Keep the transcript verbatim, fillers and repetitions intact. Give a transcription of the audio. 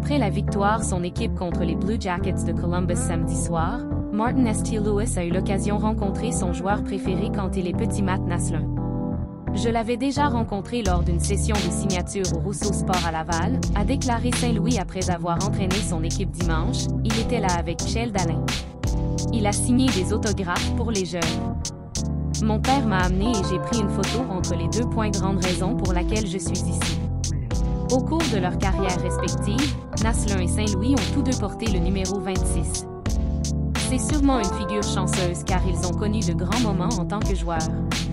Après la victoire son équipe contre les Blue Jackets de Columbus samedi soir, Martin St. Louis a eu l'occasion de rencontrer son joueur préféré quand il est petit Matt Naslund. Je l'avais déjà rencontré lors d'une session de signature au Rousseau Sport à Laval, a déclaré Saint-Louis après avoir entraîné son équipe dimanche. Il était là avec Michel Dalin. Il a signé des autographes pour les jeunes. Mon père m'a amené et j'ai pris une photo entre les deux points grande raison pour laquelle je suis ici. Au cours de leur carrière respective, Naslund et Saint-Louis ont tous deux porté le numéro vingt-six. C'est sûrement une figure chanceuse car ils ont connu de grands moments en tant que joueurs.